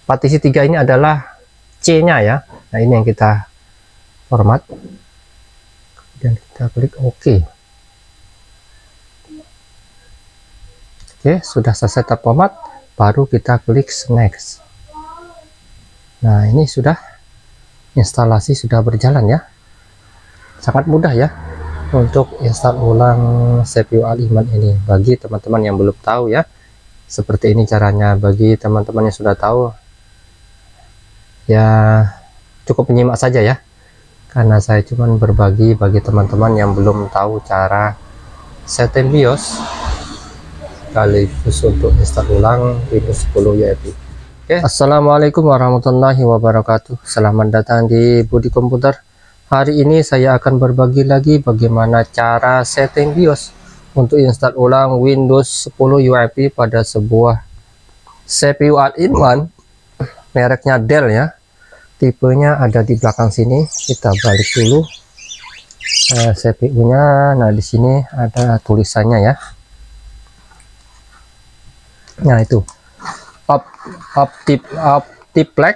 partisi 3 ini adalah C-nya ya. Nah, ini yang kita format. Kemudian kita klik OK. Oke, sudah selesai terformat, baru kita klik next. Nah, ini sudah instalasi sudah berjalan ya. Sangat mudah ya untuk install ulang CPU Al-In-One ini. Bagi teman-teman yang belum tahu ya, seperti ini caranya. Bagi teman-teman yang sudah tahu ya, cukup menyimak saja ya, karena saya cuman berbagi bagi teman-teman yang belum tahu cara setting BIOS sekaligus untuk install ulang Windows 10 UEFI. Oke, assalamualaikum warahmatullahi wabarakatuh. Selamat datang di Budi Komputer. Hari ini saya akan berbagi lagi bagaimana cara setting BIOS untuk install ulang Windows 10 UEFI pada sebuah CPU All-in-One mereknya Dell ya. Tipenya ada di belakang sini. Kita balik dulu CPU-nya. Nah, di sini ada tulisannya ya. Nah, itu Optiplex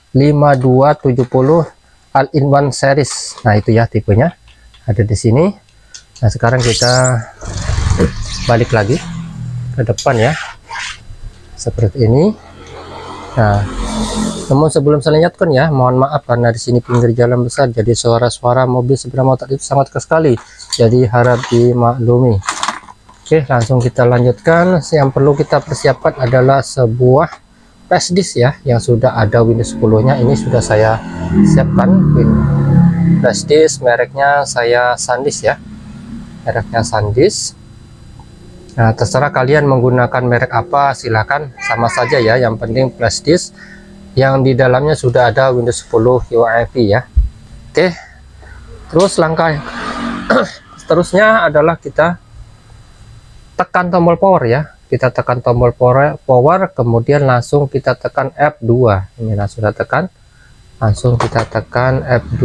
5270 All-in-One series. Nah, itu ya tipenya ada di sini. Nah, sekarang kita balik lagi ke depan ya, seperti ini. Nah, namun sebelum saya lanjutkan ya, mohon maaf karena di sini pinggir jalan besar, jadi suara-suara mobil sepeda motor itu sangat sekali, jadi harap dimaklumi. Oke, langsung kita lanjutkan. Yang perlu kita persiapkan adalah sebuah flash disk ya, yang sudah ada Windows 10-nya. Ini sudah saya siapkan flash disk, mereknya saya SanDisk ya, mereknya SanDisk. Nah, terserah kalian menggunakan merek apa, silahkan, sama saja ya, yang penting flash disk yang di dalamnya sudah ada Windows 10 UEFI ya. Oke, terus langkah seterusnya adalah kita tekan tombol power ya. Kita tekan tombol power, kemudian langsung kita tekan F2. Ini langsung sudah tekan, langsung kita tekan F2,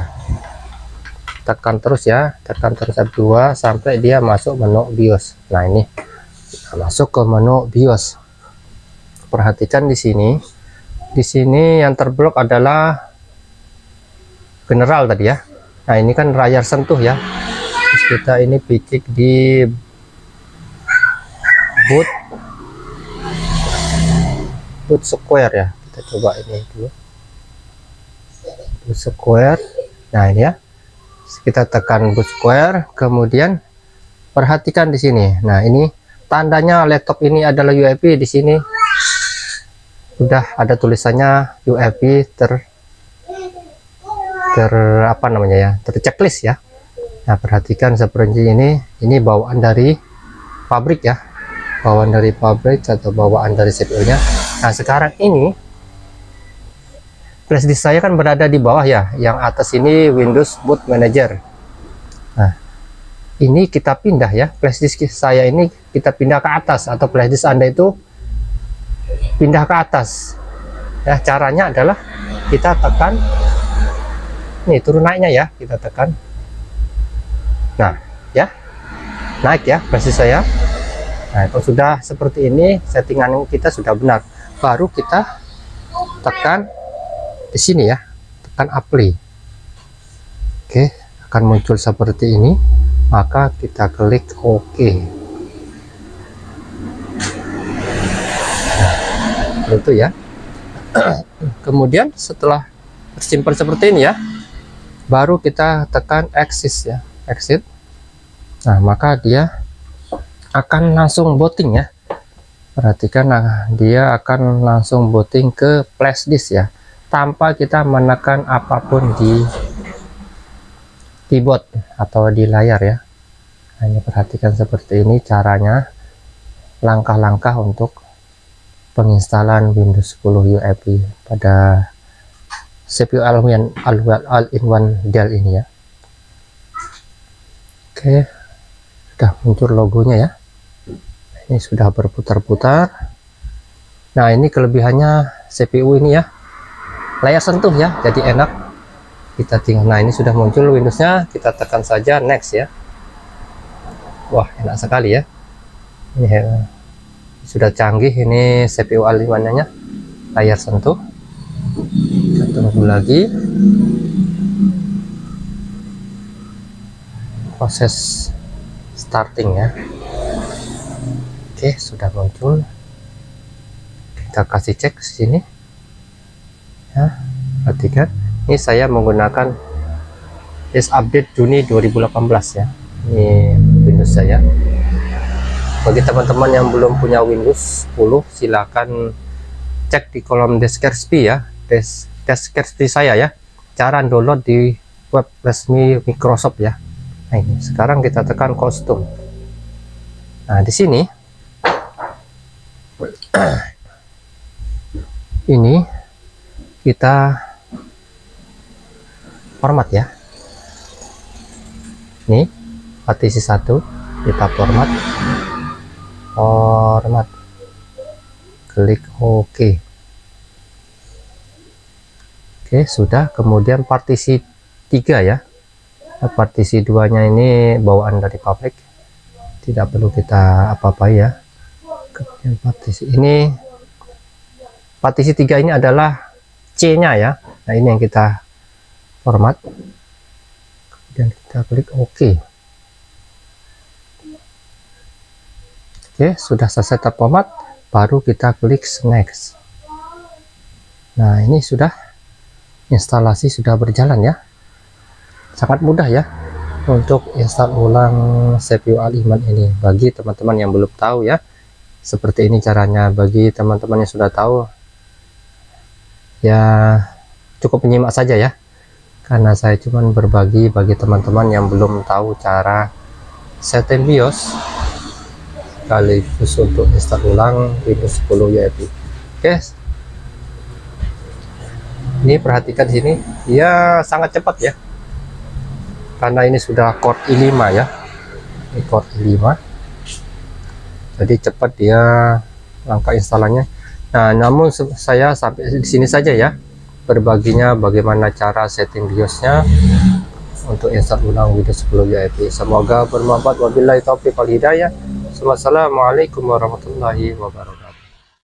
tekan terus ya, tekan terus F2 sampai dia masuk menu BIOS. Nah, ini kita masuk ke menu BIOS. Perhatikan di sini yang terblok adalah general tadi ya. Nah, ini kan layar sentuh ya. Terus kita ini picik di boot square ya. Kita coba ini dulu, boot square. Nah, ini ya, kita tekan boot square, kemudian perhatikan di sini. Nah, ini tandanya laptop ini adalah UEFI. Di sini sudah ada tulisannya UEFI apa namanya ya, terchecklist ya. Nah, perhatikan seperti ini bawaan dari pabrik ya, bawaan dari pabrik atau bawaan dari CPU-nya. Nah, sekarang ini flash disk saya kan berada di bawah ya, yang atas ini Windows Boot Manager. Nah, ini kita pindah ya, flash disk saya ini kita pindah ke atas, atau flash disk Anda itu pindah ke atas ya. Caranya adalah kita tekan nih, turun naiknya ya, kita tekan. Nah ya, naik ya flash disk saya. Nah, kalau sudah seperti ini, settingan kita sudah benar, baru kita tekan di sini ya, tekan apply. Oke, akan muncul seperti ini, maka kita klik OK. Nah, itu ya. Kemudian setelah tersimpan seperti ini ya, baru kita tekan exit ya, exit. Nah, maka dia akan langsung booting ya. Perhatikan, nah, dia akan langsung booting ke flash disk ya, tanpa kita menekan apapun di keyboard atau di layar ya. Nah, ini perhatikan seperti ini caranya, langkah-langkah untuk penginstalan Windows 10 UEFI pada CPU All-in-One Dell ini ya. Oke, sudah muncul logonya ya. Ini sudah berputar-putar. Nah, ini kelebihannya CPU ini ya, layar sentuh ya, jadi enak. Kita tinggal, nah, ini sudah muncul Windowsnya, kita tekan saja next ya. Wah, enak sekali ya. Ini sudah canggih ini CPU All-in-One-nya. layar sentuh. Kita tunggu lagi proses starting ya. Oke, sudah muncul. Kita kasih cek sini ya, perhatikan ini saya menggunakan is update Juni 2018 ya. Ini Windows saya. Bagi teman-teman yang belum punya Windows 10, silakan cek di kolom deskripsi ya, deskripsi saya ya, cara download di web resmi Microsoft ya. Nah, ini sekarang kita tekan kostum. Nah, di sini ini kita format ya. Ini partisi 1 kita format, klik OK. Oke, sudah. Kemudian partisi 3 ya. Nah, partisi 2 nya ini bawaan dari pabrik, tidak perlu kita apa-apa ya. Kemudian partisi 3 ini adalah C nya ya. Nah, ini yang kita format, kemudian kita klik OK. Oke, sudah selesai terformat, baru kita klik next. Nah, ini sudah instalasi, sudah berjalan ya. Sangat mudah ya untuk install ulang CPU Al-Iman ini. Bagi teman-teman yang belum tahu ya, seperti ini caranya. Bagi teman-teman yang sudah tahu ya, cukup menyimak saja ya, karena saya cuman berbagi bagi teman-teman yang belum tahu cara setting BIOS sekaligus untuk install ulang Windows 10 UEFI. Oke, ini perhatikan sini, ya sangat cepat ya, karena ini sudah Core i5 ya. Ini Core i5, jadi cepat dia langkah instalannya. Nah, namun saya sampai di sini saja ya, berbaginya bagaimana cara setting BIOSnya untuk install ulang Windows 10 UEFI. Semoga bermanfaat. Wabillahi taufiq wal hidayah. Wassalamualaikum warahmatullahi wabarakatuh.